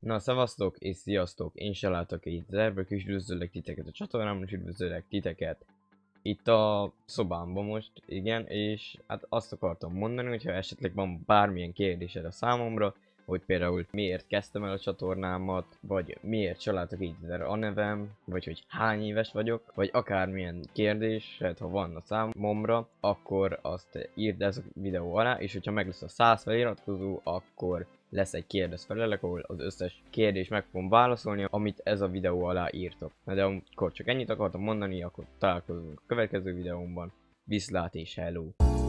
Na, szevasztok és sziasztok! Én se látok itt Zerbök, és üdvözöllek titeket a csatornámon, és üdvözöllek titeket itt a szobámban most, igen, és hát azt akartam mondani, hogyha esetleg van bármilyen kérdésed a számomra, hogy például miért kezdtem el a csatornámat, vagy miért se látok itt a nevem, vagy hogy hány éves vagyok, vagy akármilyen kérdésed, ha van a számomra, akkor azt írd ez a videó alá, és hogyha meg lesz a 100 feliratkozó, akkor lesz egy kérdez felelek, ahol az összes kérdés meg fogom válaszolni, amit ez a videó alá írtok. Na de akkor csak ennyit akartam mondani, akkor találkozunk a következő videómban. Viszlát és hello!